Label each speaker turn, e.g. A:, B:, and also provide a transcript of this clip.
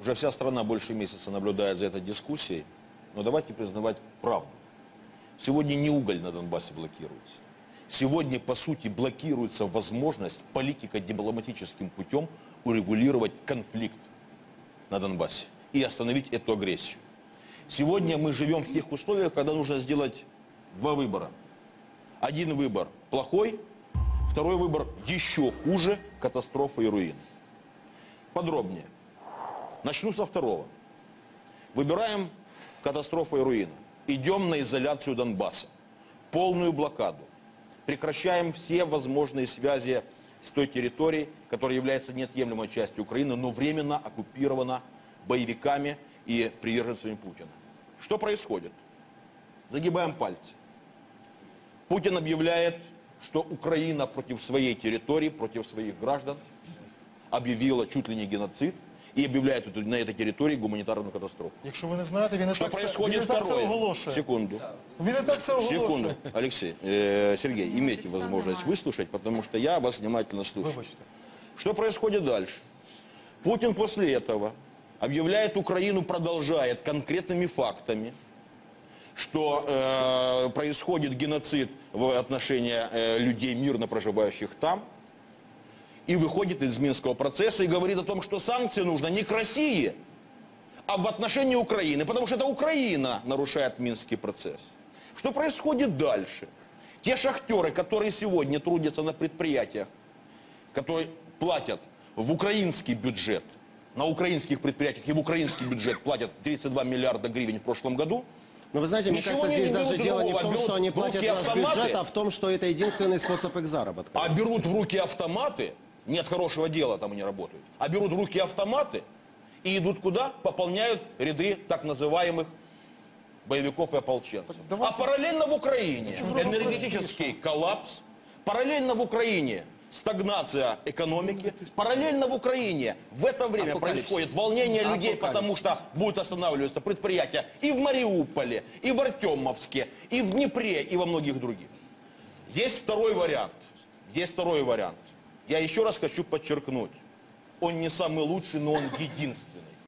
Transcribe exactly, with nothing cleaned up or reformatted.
A: Уже вся страна больше месяца наблюдает за этой дискуссией, но давайте признавать правду. Сегодня не уголь на Донбассе блокируется. Сегодня, по сути, блокируется возможность политико-дипломатическим путем урегулировать конфликт на Донбассе и остановить эту агрессию. Сегодня мы живем в тех условиях, когда нужно сделать два выбора. Один выбор плохой, второй выбор еще хуже, катастрофа и руины. Подробнее. Начну со второго. Выбираем катастрофу и руины. Идем на изоляцию Донбасса. Полную блокаду. Прекращаем все возможные связи с той территорией, которая является неотъемлемой частью Украины, но временно оккупирована боевиками и приверженцами Путина. Что происходит? Загибаем пальцы. Путин объявляет, что Украина против своей территории, против своих граждан объявила чуть ли не геноцид и объявляет на этой территории гуманитарную катастрофу.
B: Якщо ви не знаєте, він не
A: Что
B: так,
A: происходит
B: він не так це
A: второе?
B: оголошує.
A: Секунду.
B: Він не так це оголошує.
A: Секунду. Алексей, э, Сергей, имейте возможность выслушать, потому что я вас внимательно слушаю.
B: Вибачте.
A: Что происходит дальше? Путин после этого объявляет Украину, продолжает конкретными фактами, что э, происходит геноцид в отношении э, людей, мирно проживающих там, и выходит из Минского процесса и говорит о том, что санкции нужно не к России, а в отношении Украины, потому что это Украина нарушает Минский процесс. Что происходит дальше? Те шахтеры, которые сегодня трудятся на предприятиях, которые платят в украинский бюджет, на украинских предприятиях и в украинский бюджет платят тридцать два миллиарда гривен в прошлом году.
C: Но вы знаете, мне
A: Ничего
C: кажется,
A: не
C: здесь
A: берут
C: даже дело не в том,
A: другого,
C: что они
A: берут в
C: платят
A: руки
C: наш
A: автоматы.
C: бюджет, а в том, что это единственный способ их заработка.
A: А берут в руки автоматы, нет хорошего дела, там они работают, а берут в руки автоматы и идут куда? Пополняют ряды так называемых боевиков и ополченцев. А параллельно в Украине энергетический коллапс, параллельно в Украине стагнация экономики, параллельно в Украине в это время происходит волнение людей, потому что будут останавливаться предприятия и в Мариуполе, и в Артемовске, и в Днепре, и во многих других. Есть второй вариант. Есть второй вариант. Я еще раз хочу подчеркнуть. Он не самый лучший, но он единственный.